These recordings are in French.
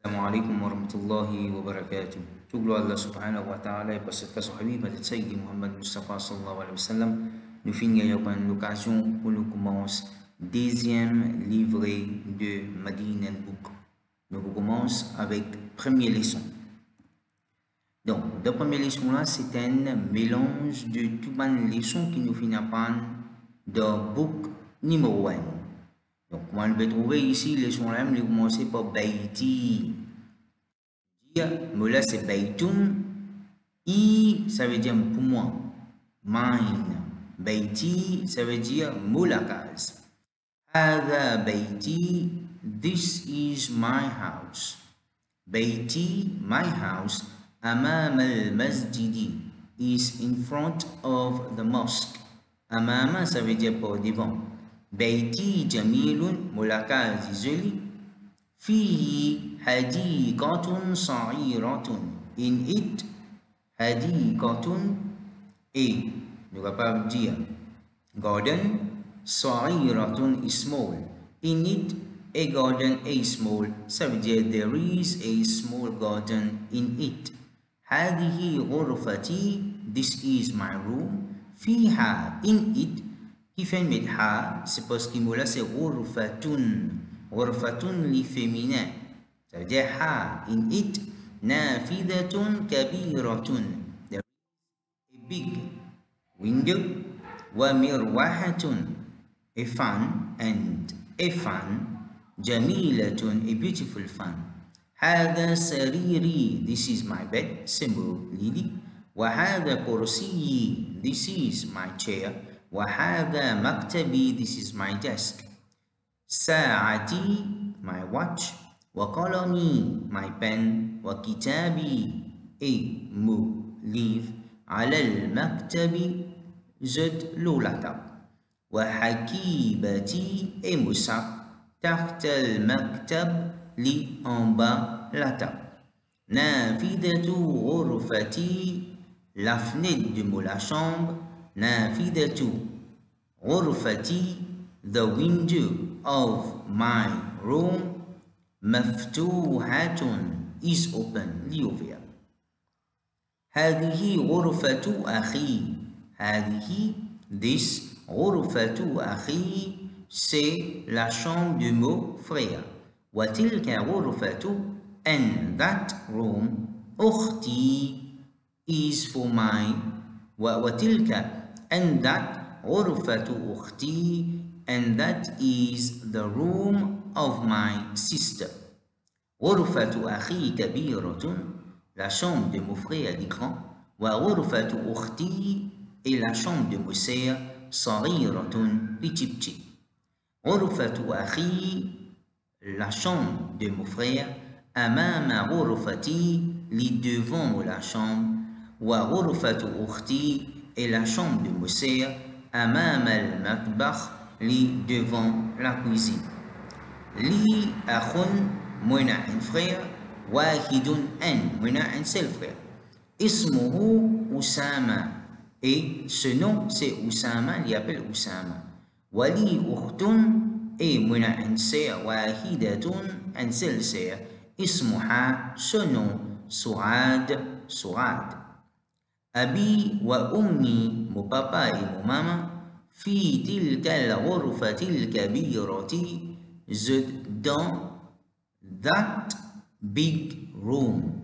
السلام عليكم ورحمة الله وبركاته. شكرا الله سبحانه وتعالى parce que son habib de Sayyid Muhammad Mustafa sallallahu alayhi wa sallam nous finissons par l'occasion pour nous commencer deuxième livret de Madinah Book. Nous commençons avec première leçon. Donc, la première leçon là, c'est un mélange de toutes les leçons qui nous finissent par dans book numéro 1. Donc, on va trouver ici les leçons là, on va commencer par Baiti. Mola c'est Baitun. I, ça veut dire pour moi. Mine. Baiti, ça veut dire Moulakaz. Hada Baiti, this is my house. Baiti, my house. Amam al-Masjidi is in front of the mosque. Amama, ça veut dire pour devant. Baiti jamilun, mulakaz joli. Fihi hadiqatun sa'iratun. In it, hadiqatun, et, nous va pas dire, garden, sa'iratun is small. In it, a garden is small. Ça veut dire there is a small garden in it. هذه غرفتي, this is my room. فيها, in it, كيف نمدها, c'est parce que là c'est غرفتun. غرفتun li féminin. Ça veut dire ha, in it, نافذة كبيرة. There is a big window. ومروحة, a fan, and a fan. جميلة, a beautiful fan. هذا سريري, this is my bed, symbol lily. وهذا كرسيي, this is my chair. وهذا مكتبي, this is my desk. ساعتي, my watch. وقلمي, my pen. وكتابي, a mot, leave. على المكتب, زد لولتب. وحكيبتي, a مصحف. تحت المكتب, li en bas la table. Nafidatu ghurfati, la fenêtre de la chambre. Nafidatu ghurfati, the window of my room. Maftuhatun, is open, li ouvert. هذه غرفة أخي. هذه, this, غرفة أخي, c'est la chambre de mon frère. وتلك غرفة, and that room. أختي is for mine. وتلك, and that, غرفة أختي, and that is the room of my sister. غرفة أخي كبيرة, la chambre de mon frère est grand. وغرفة أختي, et la chambre de mon sœur, صغيرة, petit petit. غرفة أخي, la chambre de mon frère. أمام غرفتي, li devant la chambre. وغرفة أختي, et la chambre de mon sœur. أمام المطبخ, li devant la cuisine. لي أخ, moi un frère. واحد, un, moi un seul frère. اسمه أسامة, et ce nom c'est Oussama, il appelle Oussama. ولي أخت, et moi une sœur. واحدة, un seul sœur. اسمها, ce nom, Sourad, Sourad. أبي وأمي, mon papa et mon maman. في تلك الغرفة الكبيرة, dans that big room.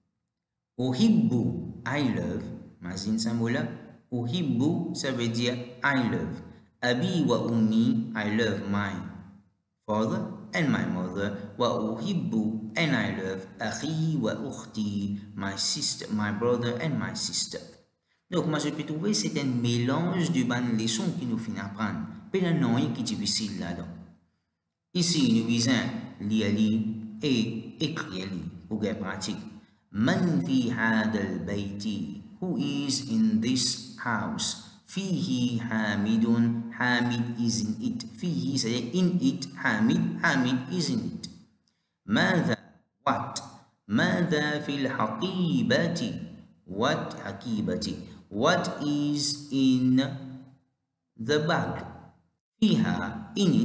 أحب, I love, mazin samoula. أحب, ça veut dire I love. Abi wa ummi, I love my father and my mother. Wa uhibbu, and I love akhi wa ukhti, my sister, my brother and my sister. Donc, moi, je peux trouver c'est un mélange de bonnes leçons qui nous finit apprendre. Puis, il y a un nom qui est difficile là-dedans. Ici, nous visons lire et écrire pour la pratique. Man fi hadal bayti, who is in this house? فيه حامد, حامد is in it. فيه, c'est in it. حامد, حامد is in it. ماذا, what. ماذا في الحقيبة, what حقيبة, what is in the bag. فيها, in it,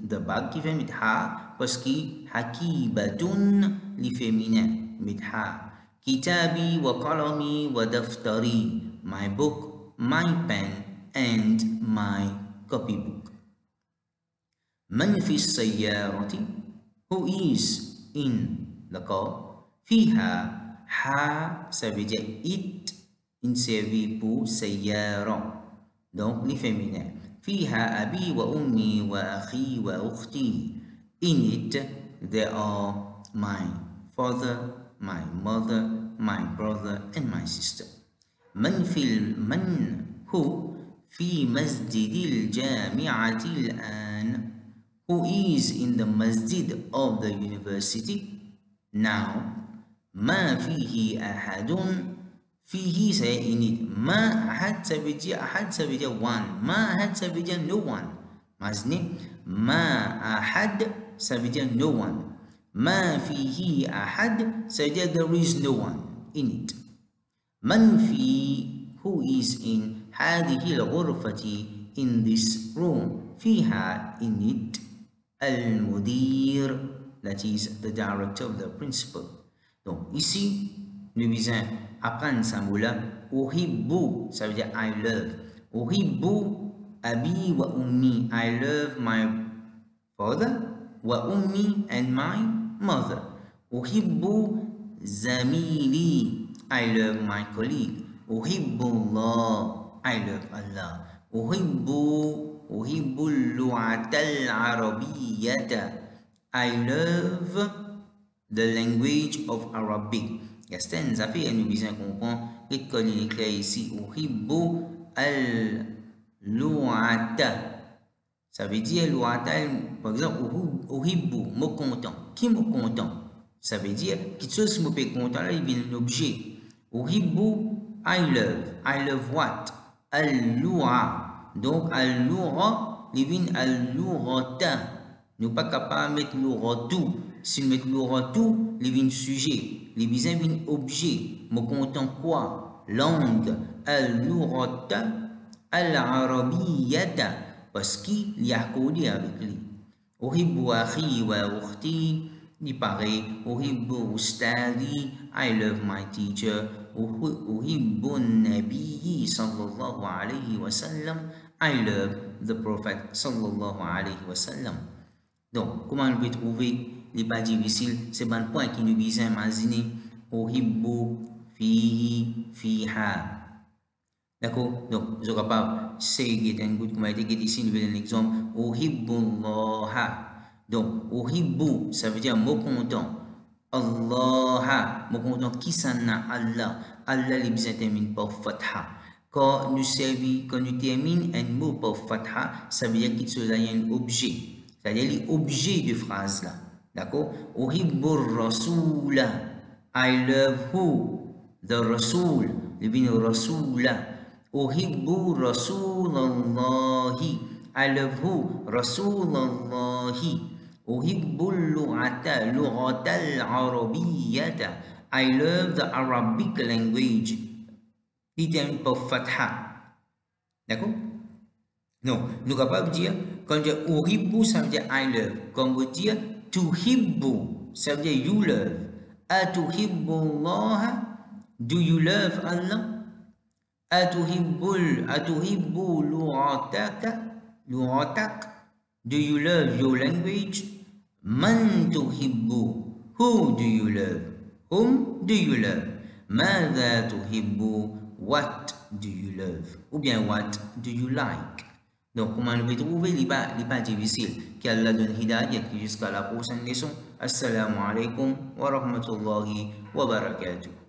the bag qui fait mitha parce que hakibatun li féminin mitha. Kitabi wa qalami wa daftari, my book, my pen and my copybook. Man fi sayyarati, who is in the car. Fiha, ha, ça veut dire it, in servi pour sayyara, donc les féminins. Fiha abi wa ummi wa akhi wa ukhti. In it there are my father, my mother, my brother and my sister. Man who fi masjidil jami'ati al-an, who is in the masjid of the university now. Ma fihi ahadun, fihi saya in it. Ma ahad ça veut dire one. Ma ahad ça veut dire no one. Maksudnya ma ahad ça veut dire no one. Ma fihi ahad ça veut dire there is no one in it. Man fi, who is in هذه الغرفة, in this room. Fiha, in it, al-mudir, that is the director of the principal. Donc ici nous visons apprendre ça mot là. Uhibbu, ça veut dire I love. Uhibbu abi wa ummi, I love my father, wa ummi and my mother. Uhibbu zamili, I love my colleague. Uhibbu Allah, I love Allah. Uhibbu al-lu'ata al-arabiyyata, I love the language of Arabic. Il y a certaines affaires nous besoin comprendre et qu'on est clair ici. Uhibbu al-lu'ata, ça veut dire lu'ata, par exemple uhibbu, me content. Qui me content? Ça veut dire quelque chose qui me fait content là, il vient un objet. Uhibbu, I love what? Al-lu'a. Donc al-lu'a, il vient al-lu'ata. Nous pas capable de mettre l'oratou. Si nous mettons l'oratou, il vient sujet. Les bisins viennent objet. Me content quoi? Langue. Al-lu'ata al-arabiyyata. Parce qu'il y a accordé avec lui. Uhibbu akhi wa ukhti. Il paraît. Uhibbu ustadi. I love my teacher. Uhibbu nabiyyi sallallahu alayhi wa sallam. I love the Prophet sallallahu alayhi wa sallam. Donc, comment on peut trouver les pas difficiles? C'est bon point qui nous vise à imaginer. Uhibbu, fihi, fiha. D'accord? Donc, je suis capable de say get and good. Comme a été dit ici, nous avons un exemple. Uhibbu Allah. Donc, uhibbu, ça veut dire mot content. Allah, mot content qui s'en a Allah. Allah, les bisins terminent par fatha. Quand nous terminons un mot par fatha, ça veut dire qu'il y a un objet. C'est-à-dire l'objet de phrase là. D'accord? Uhibbu rasula. I love who? The Rasul. Le Rasula. Uhibbu Rasulallahi. I love who? Rasulallahi. Uhibbu lu'ata al-arabiyyata. I love the Arabic language. Il termine par fatha. D'accord? Non, nous sommes capables de dire, quand on dit uhibbu, ça veut dire I love. Quand on dit tuhibbu, ça veut dire you love. Atuhibbu Allah, do you love Allah? Atuhibbu lu'atak, do you love your language? Man tuhibbu, who do you love? Whom do you love? Mada tuhibbu, what do you love? Ou bien what do you like? Donc, comment on peut trouver les pas difficiles? Qu'Allah donne hidayah jusqu'à la prochaine leçon. Assalamu alaikum wa rahmatullahi wa barakatuh.